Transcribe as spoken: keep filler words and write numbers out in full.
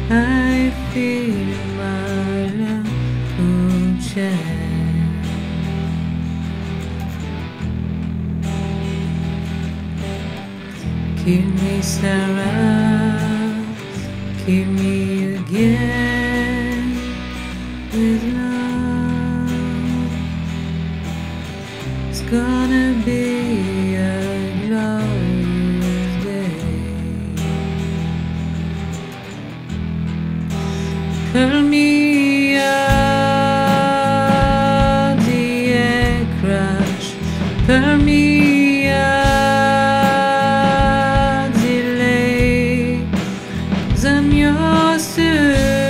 I feel my love will change. Keep me, Sarah, keep me again with love. It's gonna be a glorious day. Pull me out the air crash, pull me out the lake, 'cause I'm yours too.